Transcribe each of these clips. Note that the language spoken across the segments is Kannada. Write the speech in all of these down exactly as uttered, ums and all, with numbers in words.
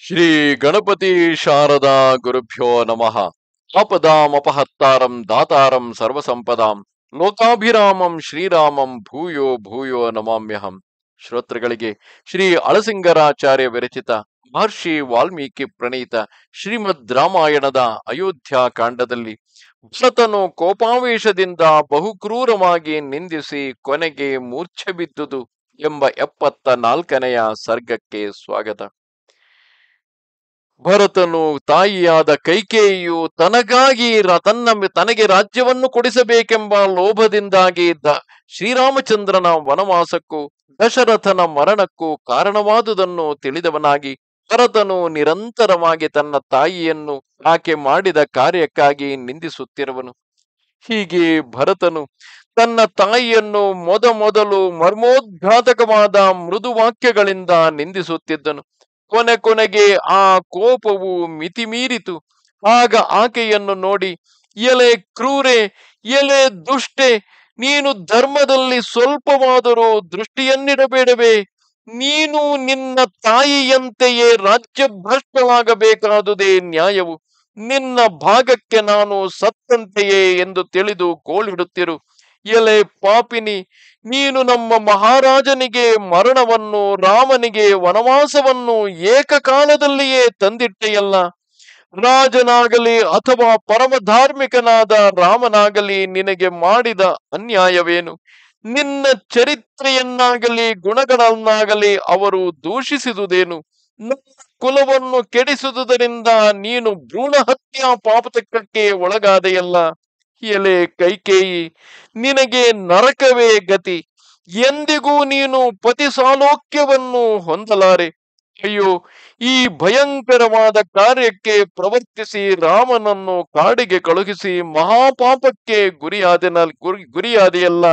ಶ್ರೀ ಗಣಪತಿ ಶಾರದಾ ಗುರುಭ್ಯೋ ನಮಃ. ಆಪದಾಮಪಹತ್ತಾರಂ ದಾತಾರಂ ಸರ್ವಸಂಪದಾಂ ಲೋಕಾಭಿರಾಮಂ ಶ್ರೀರಾಮಂ ಭೂಯೋ ಭೂಯೋ ನಮಾಮ್ಯಹಂ. ಶ್ರೋತೃಗಳಿಗೆ ಶ್ರೀ ಅಳಸಿಂಗರಾಚಾರ್ಯ ವಿರಚಿತ ಮಹರ್ಷಿ ವಾಲ್ಮೀಕಿ ಪ್ರಣೀತ ಶ್ರೀಮದ್ ರಾಮಾಯಣದ ಅಯೋಧ್ಯ ಕಾಂಡದಲ್ಲಿ ಭರತನು ಕೋಪಾವೇಶದಿಂದ ಬಹುಕ್ರೂರವಾಗಿ ನಿಂದಿಸಿ ಕೊನೆಗೆ ಮೂರ್ಛೆ ಬಿದ್ದುದು ಎಂಬ ಎಪ್ಪತ್ತ ನಾಲ್ಕನೆಯ ಸರ್ಗಕ್ಕೆ ಸ್ವಾಗತ. ಭರತನು ತಾಯಿಯಾದ ಕೈಕೇಯಿಯು ತನಗಾಗಿ ತನ್ನ ತನಗೆ ರಾಜ್ಯವನ್ನು ಕೊಡಿಸಬೇಕೆಂಬ ಲೋಭದಿಂದಾಗಿ ದ ಶ್ರೀರಾಮಚಂದ್ರನ ವನವಾಸಕ್ಕೂ ದಶರಥನ ಮರಣಕ್ಕೂ ಕಾರಣವಾದುದನ್ನು ತಿಳಿದವನಾಗಿ ಭರತನು ನಿರಂತರವಾಗಿ ತನ್ನ ತಾಯಿಯನ್ನು ಆಕೆ ಮಾಡಿದ ಕಾರ್ಯಕ್ಕಾಗಿ ನಿಂದಿಸುತ್ತಿರುವನು. ಹೀಗೆ ಭರತನು ತನ್ನ ತಾಯಿಯನ್ನು ಮೊದ ಮೊದಲು ಮರ್ಮೋದ್ಘಾತಕವಾದ ಮೃದು ವಾಕ್ಯಗಳಿಂದ ನಿಂದಿಸುತ್ತಿದ್ದನು. ಕೊನೆ ಕೊನೆಗೆ ಆ ಕೋಪವು ಮಿತಿಮೀರಿತು. ಆಗ ಆಕೆಯನ್ನು ನೋಡಿ, ಎಲೆ ಕ್ರೂರೆ, ಎಲೆ ದುಷ್ಟೆ, ನೀನು ಧರ್ಮದಲ್ಲಿ ಸ್ವಲ್ಪವಾದರೂ ದೃಷ್ಟಿಯನ್ನಿಡಬೇಡವೇ? ನೀನು ನಿನ್ನ ತಾಯಿಯಂತೆಯೇ ರಾಜ್ಯಭ್ರಷ್ಟವಾಗಬೇಕಾದುದೇ ನ್ಯಾಯವು. ನಿನ್ನ ಭಾಗಕ್ಕೆ ನಾನು ಸತ್ತಂತೆಯೇ ಎಂದು ತಿಳಿದು ಗೋಳಿಡುತ್ತಿರು. ಎಲೆ ಪಾಪಿನಿ, ನೀನು ನಮ್ಮ ಮಹಾರಾಜನಿಗೆ ಮರಣವನ್ನು, ರಾಮನಿಗೆ ವನವಾಸವನ್ನು ಏಕಕಾಲದಲ್ಲಿಯೇ ತಂದಿಟ್ಟೆಯಲ್ಲ. ರಾಜನಾಗಲಿ ಅಥವಾ ಪರಮಧಾರ್ಮಿಕನಾದ ರಾಮನಾಗಲಿ ನಿನಗೆ ಮಾಡಿದ ಅನ್ಯಾಯವೇನು? ನಿನ್ನ ಚರಿತ್ರೆಯನ್ನಾಗಲಿ ಗುಣಗಳನ್ನಾಗಲಿ ಅವರು ದೂಷಿಸಿದುದೇನು? ನನ್ನ ಕುಲವನ್ನು ಕೆಡಿಸುವುದರಿಂದ ನೀನು ಭ್ರೂಣ ಹತ್ಯಾ ಪಾಪತಕ್ಕೆ ಒಳಗಾದೆಯಲ್ಲ. ಎಲೆ ಕೈಕೇಯಿ, ನಿನಗೆ ನರಕವೇ ಗತಿ. ಎಂದಿಗೂ ನೀನು ಪತಿ ಸಾಲೋಕ್ಯವನ್ನು ಹೊಂದಲಾರೆ. ಅಯ್ಯೋ, ಈ ಭಯಂಕರವಾದ ಕಾರ್ಯಕ್ಕೆ ಪ್ರವರ್ತಿಸಿ ರಾಮನನ್ನು ಕಾಡಿಗೆ ಕಳುಹಿಸಿ ಮಹಾಪಾಪಕ್ಕೆ ಗುರಿಯಾದೆನ ಗುರಿ ಗುರಿಯಾದೆಯಲ್ಲ.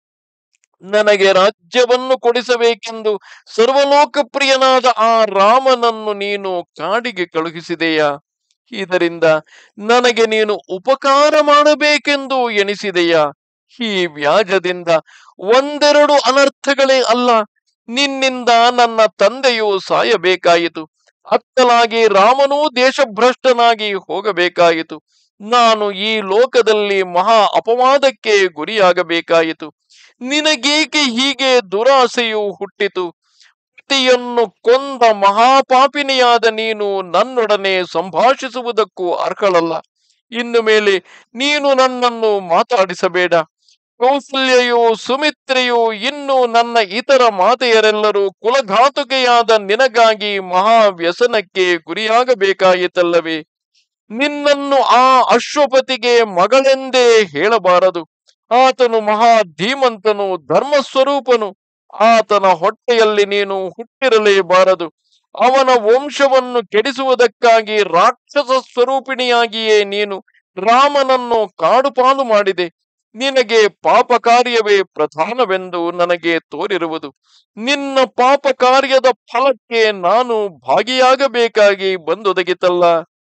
ನನಗೆ ರಾಜ್ಯವನ್ನು ಕೊಡಿಸಬೇಕೆಂದು ಸರ್ವಲೋಕಪ್ರಿಯನಾದ ಆ ರಾಮನನ್ನು ನೀನು ಕಾಡಿಗೆ ಕಳುಹಿಸಿದೆಯಾ? ಇದರಿಂದ ನನಗೆ ನೀನು ಉಪಕಾರ ಮಾಡಬೇಕೆಂದು ಎಣಿಸಿದೆಯಾ? ಈ ವ್ಯಾಜದಿಂದ ಒಂದೆರಡು ಅನರ್ಥಗಳೇ ಅಲ್ಲ, ನಿನ್ನಿಂದ ನನ್ನ ತಂದೆಯು ಸಾಯಬೇಕಾಯಿತು. ಅತ್ತಲಾಗಿ ರಾಮನೂ ದೇಶಭ್ರಷ್ಟನಾಗಿ ಹೋಗಬೇಕಾಯಿತು. ನಾನು ಈ ಲೋಕದಲ್ಲಿ ಮಹಾ ಅಪವಾದಕ್ಕೆ ಗುರಿಯಾಗಬೇಕಾಯಿತು. ನಿನಗೇಕೆ ಹೀಗೆ ದುರಾಸೆಯು ಹುಟ್ಟಿತು? ಪತಿಯನ್ನು ಕೊಂದ ಮಹಾಪಾಪಿನಿಯಾದ ನೀನು ನನ್ನೊಡನೆ ಸಂಭಾಷಿಸುವುದಕ್ಕೂ ಅರ್ಹಳಲ್ಲ. ಇನ್ನು ಮೇಲೆ ನೀನು ನನ್ನನ್ನು ಮಾತಾಡಿಸಬೇಡ. ಕೌಸಲ್ಯೆಯು, ಸುಮಿತ್ರೆಯು, ಇನ್ನು ನನ್ನ ಇತರ ಮಾತೆಯರೆಲ್ಲರೂ ಕುಲಘಾತುಕೆಯಾದ ನಿನಗಾಗಿ ಮಹಾ ವ್ಯಸನಕ್ಕೆ ಗುರಿಯಾಗಬೇಕಾಯಿತಲ್ಲವೇ? ನಿನ್ನನ್ನು ಆ ಅಶ್ವಪತಿಗೆ ಮಗಳೆಂದೇ ಹೇಳಬಾರದು. ಆತನು ಮಹಾ ಧೀಮಂತನು, ಧರ್ಮಸ್ವರೂಪನು. ಆತನ ಹೊಟ್ಟೆಯಲ್ಲಿ ನೀನು ಹುಟ್ಟಿರಲೇಬಾರದು. ಅವನ ವಂಶವನ್ನು ಕೆಡಿಸುವುದಕ್ಕಾಗಿ ರಾಕ್ಷಸ ಸ್ವರೂಪಿಣಿಯಾಗಿಯೇ ನೀನು ರಾಮನನ್ನು ಕಾಡುಪಾಲು ಮಾಡಿದೆ. ನಿನಗೆ ಪಾಪ ಕಾರ್ಯವೇ ಪ್ರಧಾನವೆಂದು ನನಗೆ ತೋರಿರುವುದು. ನಿನ್ನ ಪಾಪ ಕಾರ್ಯದ ಫಲಕ್ಕೆ ನಾನು ಭಾಗಿಯಾಗಬೇಕಾಗಿ ಬಂದೊದಗಿತಲ್ಲ.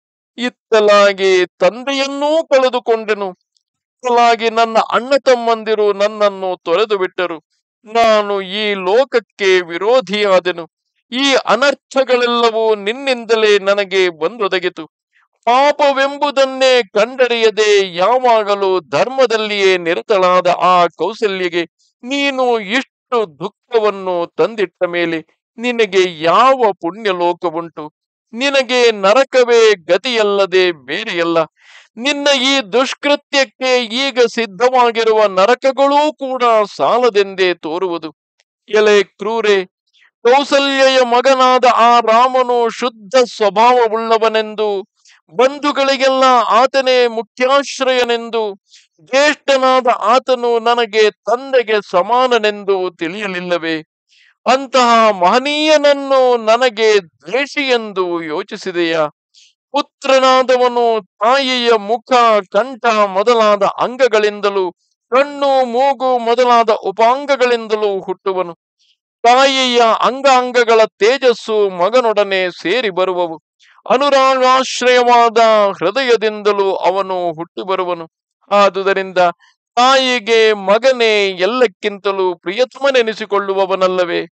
ಇತ್ತಲಾಗಿ ತಂದೆಯನ್ನೂ ಕಳೆದುಕೊಂಡೆನು. ಇತ್ತಲಾಗಿ ನನ್ನ ಅಣ್ಣ ತಮ್ಮಂದಿರು ನನ್ನನ್ನು ತೊರೆದು ಬಿಟ್ಟರು. ನಾನು ಈ ಲೋಕಕ್ಕೆ ವಿರೋಧಿಯಾದೆನು. ಈ ಅನರ್ಥಗಳೆಲ್ಲವೂ ನಿನ್ನಿಂದಲೇ ನನಗೆ ಬಂದೊದಗಿತು. ಪಾಪವೆಂಬುದನ್ನೇ ಕಂಡರಿಯದೆ ಯಾವಾಗಲೂ ಧರ್ಮದಲ್ಲಿಯೇ ನಿರತಳಾದ ಆ ಕೌಸಲ್ಯಗೆ ನೀನು ಇಷ್ಟು ದುಃಖವನ್ನು ತಂದಿಟ್ಟ ಮೇಲೆ ನಿನಗೆ ಯಾವ ಪುಣ್ಯ ಲೋಕವುಂಟು? ನಿನಗೆ ನರಕವೇ ಗತಿಯಲ್ಲದೆ ಬೇರೆಯಲ್ಲ. ನಿನ್ನ ಈ ದುಷ್ಕೃತ್ಯಕ್ಕೆ ಈಗ ಸಿದ್ಧವಾಗಿರುವ ನರಕಗಳೂ ಕೂಡ ಸಾಲದೆಂದೇ ತೋರುವುದು. ಎಲೆ ಕ್ರೂರೆ, ಕೌಸಲ್ಯೆಯ ಮಗನಾದ ಆ ರಾಮನು ಶುದ್ಧ ಸ್ವಭಾವವುಳ್ಳವನೆಂದು, ಬಂಧುಗಳಿಗೆಲ್ಲ ಆತನೇ ಮುಖ್ಯಾಶ್ರಯನೆಂದು, ಜ್ಯೇಷ್ಠನಾದ ಆತನು ನನಗೆ ತಂದೆಗೆ ಸಮಾನನೆಂದು ತಿಳಿಯಲಿಲ್ಲವೇ? ಅಂತಹ ಮಹನೀಯನನ್ನು ನನಗೆ ದ್ವೇಷಿ ಎಂದು ಯೋಚಿಸಿದೆಯಾ? ಪುತ್ರನಾದವನು ತಾಯಿಯ ಮುಖ, ಕಂಠ ಮೊದಲಾದ ಅಂಗಗಳಿಂದಲೂ, ಕಣ್ಣು, ಮೂಗು ಮೊದಲಾದ ಉಪಾಂಗಗಳಿಂದಲೂ ಹುಟ್ಟುವನು. ತಾಯಿಯ ಅಂಗ ಅಂಗಗಳ ತೇಜಸ್ಸು ಮಗನೊಡನೆ ಸೇರಿ ಬರುವವು. ಅನುರಾಗಾಶ್ರಯವಾದ ಹೃದಯದಿಂದಲೂ ಅವನು ಹುಟ್ಟಿ ಬರುವನು. ಆದುದರಿಂದ ತಾಯಿಗೆ ಮಗನೇ ಎಲ್ಲಕ್ಕಿಂತಲೂ ಪ್ರಿಯತಮನೆನಿಸಿಕೊಳ್ಳುವವನಲ್ಲವೇ?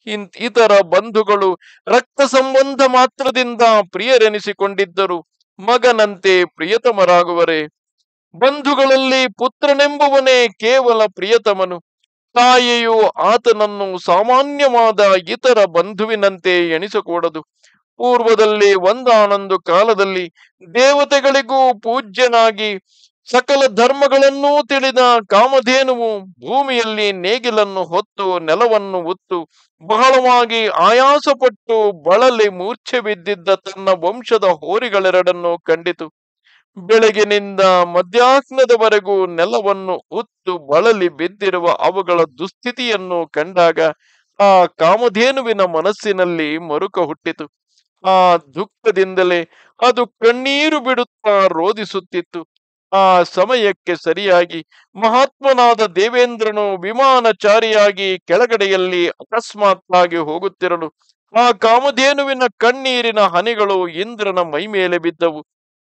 ಇನ್- ಇತರ ಬಂಧುಗಳು ರಕ್ತ ಸಂಬಂಧ ಮಾತ್ರದಿಂದ ಪ್ರಿಯರೆನಿಸಿಕೊಂಡಿದ್ದರು ಮಗನಂತೆ ಪ್ರಿಯತಮರಾಗುವರೆ. ಬಂಧುಗಳಲ್ಲಿ ಪುತ್ರನೆಂಬುವನೇ ಕೇವಲ ಪ್ರಿಯತಮನು. ತಾಯಿಯು ಆತನನ್ನು ಸಾಮಾನ್ಯವಾದ ಇತರ ಬಂಧುವಿನಂತೆ ಎಣಿಸಕೂಡದು. ಪೂರ್ವದಲ್ಲಿ ಒಂದಾನೊಂದು ಕಾಲದಲ್ಲಿ ದೇವತೆಗಳಿಗೂ ಪೂಜ್ಯನಾಗಿ ಸಕಲ ಧರ್ಮಗಳನ್ನೂ ತಿಳಿದ ಕಾಮಧೇನುವು ಭೂಮಿಯಲ್ಲಿ ನೇಗಿಲನ್ನು ಹೊತ್ತು ನೆಲವನ್ನು ಉತ್ತು ಬಹಳವಾಗಿ ಆಯಾಸಪಟ್ಟು ಬಳಲಿ ಮೂರ್ಛೆ ಬಿದ್ದಿದ್ದ ತನ್ನ ವಂಶದ ಹೋರಿಗಳೆರಡನ್ನು ಕಂಡಿತು. ಬೆಳಗಿನಿಂದ ಮಧ್ಯಾಹ್ನದವರೆಗೂ ನೆಲವನ್ನು ಉತ್ತು ಬಳಲಿ ಬಿದ್ದಿರುವ ಅವುಗಳ ದುಸ್ಥಿತಿಯನ್ನು ಕಂಡಾಗ ಆ ಕಾಮಧೇನುವಿನ ಮನಸ್ಸಿನಲ್ಲಿ ಮರುಕ ಹುಟ್ಟಿತು. ಆ ದುಃಖದಿಂದಲೇ ಅದು ಕಣ್ಣೀರು ಬಿಡುತ್ತಾ ರೋದಿಸುತ್ತಿತ್ತು. ಆ ಸಮಯಕ್ಕೆ ಸರಿಯಾಗಿ ಮಹಾತ್ಮನಾದ ದೇವೇಂದ್ರನು ವಿಮಾನಚಾರಿಯಾಗಿ ಕೆಳಗಡೆಯಲ್ಲಿ ಅಕಸ್ಮಾತ್ತಾಗಿ ಹೋಗುತ್ತಿರಲು ಆ ಕಾಮಧೇನುವಿನ ಕಣ್ಣೀರಿನ ಹನಿಗಳು ಇಂದ್ರನ ಮೈ ಮೇಲೆ ಬಿದ್ದವು.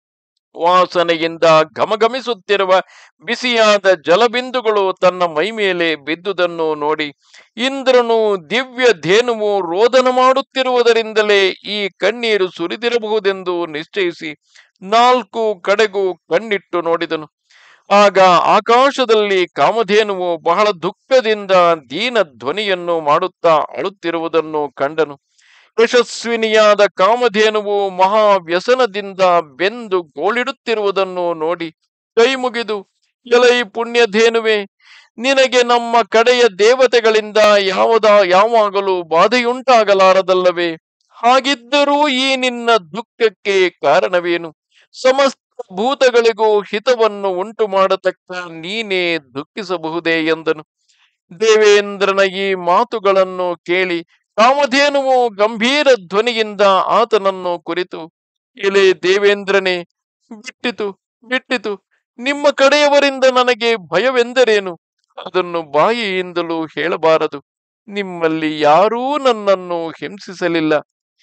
ವಾಸನೆಯಿಂದ ಘಮಘಮಿಸುತ್ತಿರುವ ಬಿಸಿಯಾದ ಜಲಬಿಂದುಗಳು ತನ್ನ ಮೈ ಮೇಲೆ ಬಿದ್ದುದನ್ನು ನೋಡಿ ಇಂದ್ರನು ದಿವ್ಯ ಧೇನುವು ರೋದನ ಮಾಡುತ್ತಿರುವುದರಿಂದಲೇ ಈ ಕಣ್ಣೀರು ಸುರಿದಿರಬಹುದೆಂದು ನಿಶ್ಚಯಿಸಿ ನಾಲ್ಕು ಕಡೆಗೂ ಕಣ್ಣಿಟ್ಟು ನೋಡಿದನು. ಆಗ ಆಕಾಶದಲ್ಲಿ ಕಾಮಧೇನುವು ಬಹಳ ದುಃಖದಿಂದ ದೀನ ಧ್ವನಿಯನ್ನು ಮಾಡುತ್ತಾ ಅಳುತ್ತಿರುವುದನ್ನು ಕಂಡನು. ಯಶಸ್ವಿನಿಯಾದ ಕಾಮಧೇನುವು ಮಹಾ ವ್ಯಸನದಿಂದ ಬೆಂದು ಗೋಳಿಡುತ್ತಿರುವುದನ್ನು ನೋಡಿ ಕೈ ಮುಗಿದು, ಎಲೈ ಪುಣ್ಯಧೇನುವೆ, ನಿನಗೆ ನಮ್ಮ ಕಡೆಯ ದೇವತೆಗಳಿಂದ ಯಾವದ ಯಾವಾಗಲೂ ಬಾಧೆಯುಂಟಾಗಲಾರದಲ್ಲವೇ? ಹಾಗಿದ್ದರೂ ಈ ನಿನ್ನ ದುಃಖಕ್ಕೆ ಕಾರಣವೇನು? ಸಮಸ್ತ ಭೂತಗಳಿಗೂ ಹಿತವನ್ನು ಉಂಟು ಮಾಡತಕ್ಕ ನೀನೇ ದುಃಖಿಸಬಹುದೇ ಎಂದನು. ದೇವೇಂದ್ರನ ಈ ಮಾತುಗಳನ್ನು ಕೇಳಿ ಕಾಮಧೇನುವು ಗಂಭೀರ ಧ್ವನಿಯಿಂದ ಆತನನ್ನು ಕುರಿತು, ಎಲೆ ದೇವೇಂದ್ರನೇ, ಬಿಟ್ಟಿತು ಬಿಟ್ಟಿತು ನಿಮ್ಮ ಕಡೆಯವರಿಂದ ನನಗೆ ಭಯವೆಂದರೇನು? ಅದನ್ನು ಬಾಯಿಯಿಂದಲೂ ಹೇಳಬಾರದು. ನಿಮ್ಮಲ್ಲಿ ಯಾರೂ ನನ್ನನ್ನು ಹಿಂಸಿಸಲಿಲ್ಲ.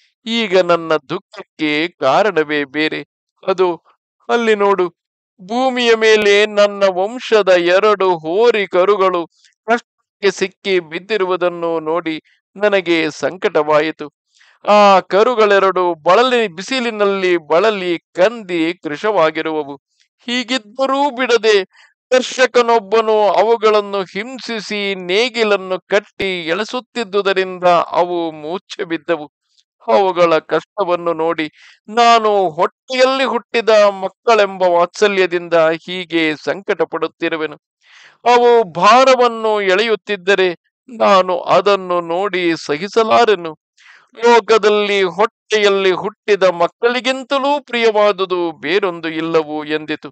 ಈಗ ನನ್ನ ದುಃಖಕ್ಕೆ ಕಾರಣವೇ ಬೇರೆ. ಅದು ಅಲ್ಲಿ ನೋಡು, ಭೂಮಿಯ ಮೇಲೆ ನನ್ನ ವಂಶದ ಎರಡು ಹೋರಿ ಕರುಗಳು ಕಷ್ಟಕ್ಕೆ ಸಿಕ್ಕಿ ಬಿದ್ದಿರುವುದನ್ನು ನೋಡಿ ನನಗೆ ಸಂಕಟವಾಯಿತು. ಆ ಕರುಗಳೆರಡು ಬಳಲಿ ಬಿಸಿಲಿನಲ್ಲಿ ಬಳಲಿ ಕಂದಿ ಕೃಶವಾಗಿರುವವು. ಹೀಗಿದ್ದರೂ ಬಿಡದೆ ದರ್ಶಕನೊಬ್ಬನು ಅವುಗಳನ್ನು ಹಿಂಸಿಸಿ ನೇಗಿಲನ್ನು ಕಟ್ಟಿ ಎಳೆಸುತ್ತಿದ್ದುದರಿಂದ ಅವು ಮೂರ್ಛೆ ಬಿದ್ದವು. ಅವುಗಳ ಕಷ್ಟವನ್ನು ನೋಡಿ ನಾನು ಹೊಟ್ಟೆಯಲ್ಲಿ ಹುಟ್ಟಿದ ಮಕ್ಕಳೆಂಬ ವಾತ್ಸಲ್ಯದಿಂದ ಹೀಗೆ ಸಂಕಟ ಪಡುತ್ತಿರುವೆನು. ಅವು ಭಾರವನ್ನು ಎಳೆಯುತ್ತಿದ್ದರೆ ನಾನು ಅದನ್ನು ನೋಡಿ ಸಹಿಸಲಾರೆನು. ಲೋಕದಲ್ಲಿ ಹೊಟ್ಟೆಯಲ್ಲಿ ಹುಟ್ಟಿದ ಮಕ್ಕಳಿಗಿಂತಲೂ ಪ್ರಿಯವಾದುದು ಬೇರೊಂದು ಇಲ್ಲವು ಎಂದಿತು.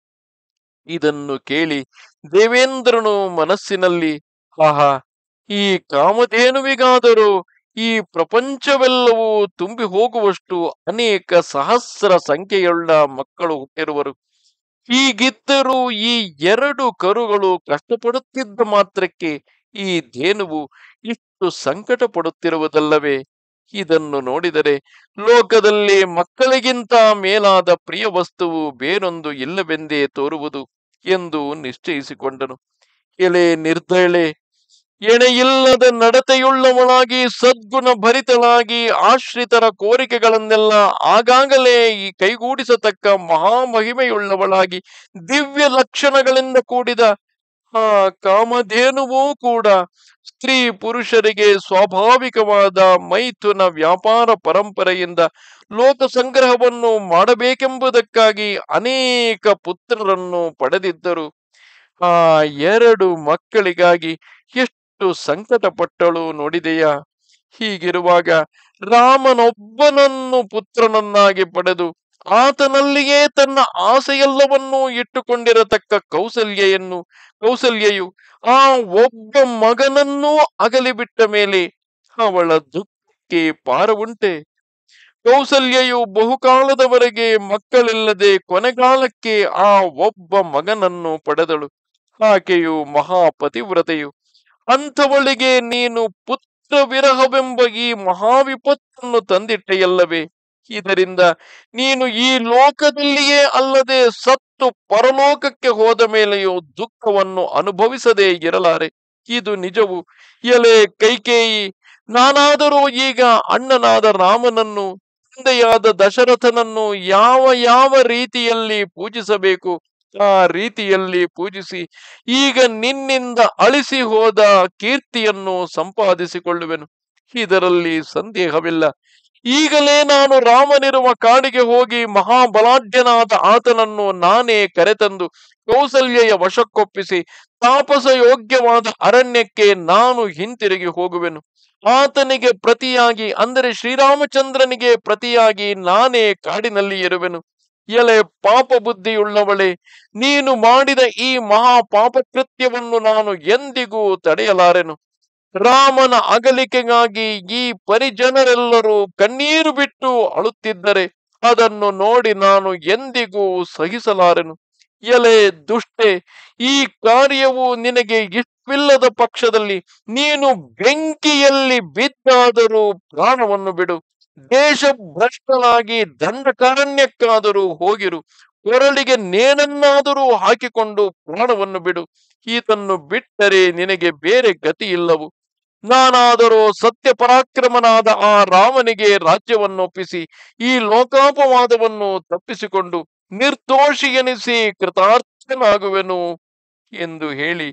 ಇದನ್ನು ಕೇಳಿ ದೇವೇಂದ್ರನು ಮನಸ್ಸಿನಲ್ಲಿ, ಆಹಾ, ಈ ಕಾಮಧೇನುವಿಗಾದರೂ ಈ ಪ್ರಪಂಚವೆಲ್ಲವೂ ತುಂಬಿ ಹೋಗುವಷ್ಟು ಅನೇಕ ಸಹಸ್ರ ಸಂಖ್ಯೆಯುಳ್ಳ ಮಕ್ಕಳು ಹುಟ್ಟಿರುವರು. ಹೀಗಿದ್ದರೂ ಈ ಎರಡು ಕರುಗಳು ಕಷ್ಟಪಡುತ್ತಿದ್ದ ಮಾತ್ರಕ್ಕೆ ಈ ಧೇನುವು ಇಷ್ಟು ಸಂಕಟ ಪಡುತ್ತಿರುವುದಲ್ಲವೇ? ಇದನ್ನು ನೋಡಿದರೆ ಲೋಕದಲ್ಲಿ ಮಕ್ಕಳಿಗಿಂತ ಮೇಲಾದ ಪ್ರಿಯ ವಸ್ತುವು ಬೇರೊಂದು ಇಲ್ಲವೆಂದೇ ತೋರುವುದು ಎಂದು ನಿಶ್ಚಯಿಸಿಕೊಂಡನು. ಎಲೆ ನಿರ್ದಯಳೆ, ಎಣೆಯಿಲ್ಲದ ನಡತೆಯುಳ್ಳವಳಾಗಿ ಸದ್ಗುಣ ಭರಿತಳಾಗಿ ಆಶ್ರಿತರ ಕೋರಿಕೆಗಳನ್ನೆಲ್ಲ ಆಗಾಗಲೇ ಈ ಕೈಗೂಡಿಸತಕ್ಕ ಮಹಾಮಹಿಮೆಯುಳ್ಳವಳಾಗಿ ದಿವ್ಯ ಲಕ್ಷಣಗಳಿಂದ ಕೂಡಿದ ಆ ಕಾಮಧೇನುವೂ ಕೂಡ ಸ್ತ್ರೀ ಪುರುಷರಿಗೆ ಸ್ವಾಭಾವಿಕವಾದ ಮೈಥುನ ವ್ಯಾಪಾರ ಪರಂಪರೆಯಿಂದ ಲೋಕ ಸಂಗ್ರಹವನ್ನು ಮಾಡಬೇಕೆಂಬುದಕ್ಕಾಗಿ ಅನೇಕ ಪುತ್ರರನ್ನು ಪಡೆದಿದ್ದರು. ಆ ಎರಡು ಮಕ್ಕಳಿಗಾಗಿ ಎಷ್ಟು ಸಂಕಟ ಪಟ್ಟಳು ನೋಡಿದೆಯಾ? ಹೀಗಿರುವಾಗ ರಾಮನೊಬ್ಬನನ್ನು ಪುತ್ರನನ್ನಾಗಿ ಪಡೆದು ಆತನಲ್ಲಿಯೇ ತನ್ನ ಆಸೆಯೆಲ್ಲವನ್ನೂ ಇಟ್ಟುಕೊಂಡಿರತಕ್ಕ ಕೌಸಲ್ಯೆಯನ್ನು ಕೌಸಲ್ಯೆಯು ಆ ಒಬ್ಬ ಮಗನನ್ನೂ ಅಗಲಿಬಿಟ್ಟ ಮೇಲೆ ಅವಳ ದುಃಖಕ್ಕೆ ಪಾರವುಂಟೆ? ಕೌಸಲ್ಯೆಯು ಬಹುಕಾಲದವರೆಗೆ ಮಕ್ಕಳಿಲ್ಲದೆ ಕೊನೆಗಾಲಕ್ಕೆ ಆ ಒಬ್ಬ ಮಗನನ್ನು ಪಡೆದಳು. ಆಕೆಯು ಮಹಾಪತಿವ್ರತೆಯು. ಅಂಥವಳಿಗೆ ನೀನು ಪುತ್ರ ವಿರಹವೆಂಬ ಈ ಮಹಾವಿಪತ್ತನ್ನು ತಂದಿಟ್ಟೆಯಲ್ಲವೇ? ಇದರಿಂದ ನೀನು ಈ ಲೋಕದಲ್ಲಿಯೇ ಅಲ್ಲದೆ ಸತ್ತು ಪರಲೋಕಕ್ಕೆ ಹೋದ ಮೇಲೆಯೂ ದುಃಖವನ್ನು ಅನುಭವಿಸದೇ ಇರಲಾರೆ. ಇದು ನಿಜವು. ಎಲೆ ಕೈಕೇಯಿ, ನಾನಾದರೂ ಈಗ ಅಣ್ಣನಾದ ರಾಮನನ್ನು, ತಂದೆಯಾದ ದಶರಥನನ್ನು ಯಾವ ಯಾವ ರೀತಿಯಲ್ಲಿ ಪೂಜಿಸಬೇಕು ಆ ರೀತಿಯಲ್ಲಿ ಪೂಜಿಸಿ ಈಗ ನಿನ್ನಿಂದ ಅಳಿಸಿ ಹೋದ ಕೀರ್ತಿಯನ್ನು ಸಂಪಾದಿಸಿಕೊಳ್ಳುವೆನು. ಇದರಲ್ಲಿ ಸಂದೇಹವಿಲ್ಲ. ಈಗಲೇ ನಾನು ರಾಮನಿರುವ ಕಾಡಿಗೆ ಹೋಗಿ ಮಹಾಬಲಾಢ್ಯನಾದ ಆತನನ್ನು ನಾನೇ ಕರೆತಂದು ಕೌಸಲ್ಯೆಯ ವಶಕ್ಕೊಪ್ಪಿಸಿ ತಾಪಸ ಯೋಗ್ಯವಾದ ಅರಣ್ಯಕ್ಕೆ ನಾನು ಹಿಂತಿರುಗಿ ಹೋಗುವೆನು. ಆತನಿಗೆ ಪ್ರತಿಯಾಗಿ ಅಂದರೆ ಶ್ರೀರಾಮಚಂದ್ರನಿಗೆ ಪ್ರತಿಯಾಗಿ ನಾನೇ ಕಾಡಿನಲ್ಲಿ ಇರುವೆನು. ಎಲೆ ಪಾಪ ಬುದ್ಧಿಯುಳ್ಳವಳೆ, ನೀನು ಮಾಡಿದ ಈ ಮಹಾ ಪಾಪಕೃತ್ಯವನ್ನು ನಾನು ಎಂದಿಗೂ ತಡೆಯಲಾರೆನು. ರಾಮನ ಅಗಲಿಕೆಗಾಗಿ ಈ ಪರಿಜನರೆಲ್ಲರೂ ಕಣ್ಣೀರು ಬಿಟ್ಟು ಅಳುತ್ತಿದ್ದರೆ ಅದನ್ನು ನೋಡಿ ನಾನು ಎಂದಿಗೂ ಸಹಿಸಲಾರೆನು. ಎಲೆ ದುಷ್ಟೆ, ಈ ಕಾರ್ಯವು ನಿನಗೆ ಇಷ್ಟವಿಲ್ಲದ ಪಕ್ಷದಲ್ಲಿ ನೀನು ಬೆಂಕಿಯಲ್ಲಿ ಬಿದ್ದಾದರೂ ಪ್ರಾಣವನ್ನು ಬಿಡು. ದೇಶ ಭ್ರಷ್ಟನಾಗಿ ದಂಡಕಾರಣ್ಯಕ್ಕಾದರೂ ಹೋಗಿರು. ಕೊರಳಿಗೆ ನೇಣನ್ನಾದರೂ ಹಾಕಿಕೊಂಡು ಪ್ರಾಣವನ್ನು ಬಿಡು. ಈತನ್ನು ಬಿಟ್ಟರೆ ನಿನಗೆ ಬೇರೆ ಗತಿ ಇಲ್ಲವು. ನಾನಾದರೂ ಸತ್ಯ ಪರಾಕ್ರಮನಾದ ಆ ರಾಮನಿಗೆ ರಾಜ್ಯವನ್ನೊಪ್ಪಿಸಿ ಈ ಲೋಕಾಪವಾದವನ್ನು ತಪ್ಪಿಸಿಕೊಂಡು ನಿರ್ದೋಷಿ ಎನಿಸಿ ಕೃತಾರ್ಥನಾಗುವೆನು ಎಂದು ಹೇಳಿ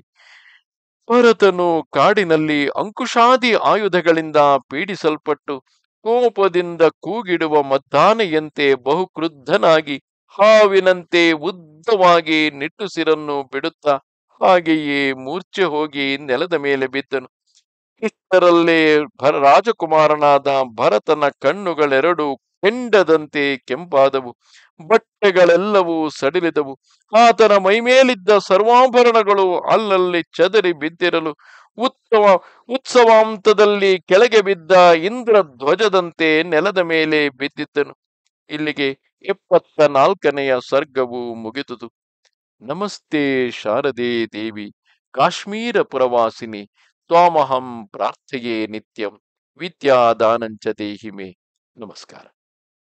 ಭರತನು ಕಾಡಿನಲ್ಲಿ ಅಂಕುಶಾದಿ ಆಯುಧಗಳಿಂದ ಪೀಡಿಸಲ್ಪಟ್ಟು ಕೋಪದಿಂದ ಕೂಗಿಡುವ ಮದ್ದಾನೆಯಂತೆ ಬಹು ಕ್ರುದ್ಧನಾಗಿ ಹಾವಿನಂತೆ ಉದ್ದವಾಗಿ ನಿಟ್ಟುಸಿರನ್ನು ಬಿಡುತ್ತಾ ಹಾಗೆಯೇ ಮೂರ್ಛೆ ಹೋಗಿ ನೆಲದ ಮೇಲೆ ಬಿದ್ದನು. ಇಷ್ಟರಲ್ಲೇ ಭರ ರಾಜಕುಮಾರನಾದ ಭರತನ ಕಣ್ಣುಗಳೆರಡು ಕೆಂಡದಂತೆ ಕೆಂಪಾದವು, ಬಟ್ಟೆಗಳೆಲ್ಲವೂ ಸಡಿಲಿದವು. ಆತನ ಮೈಮೇಲಿದ್ದ ಸರ್ವಾಭರಣಗಳು ಅಲ್ಲಲ್ಲಿ ಚದರಿ ಬಿದ್ದಿರಲು ಉತ್ಸವ ಉತ್ಸವಾಂತದಲ್ಲಿ ಕೆಳಗೆ ಬಿದ್ದ ಇಂದ್ರ ಧ್ವಜದಂತೆ ನೆಲದ ಮೇಲೆ ಬಿದ್ದಿದ್ದನು. ಇಲ್ಲಿಗೆ ಎಪ್ಪತ್ತ ನಾಲ್ಕನೆಯ ಸರ್ಗವು ಮುಗಿದುದು. ನಮಸ್ತೆ ಶಾರದೆ ದೇವಿ ಕಾಶ್ಮೀರ ಪುರವಾಸಿನಿ ತ್ವಾಮಹಂ ಪ್ರಾರ್ಥೆಯೇ ನಿತ್ಯಂ ವಿದ್ಯಾದಾನಂಚ ದೇಹಿ ಮೇ. ನಮಸ್ಕಾರ.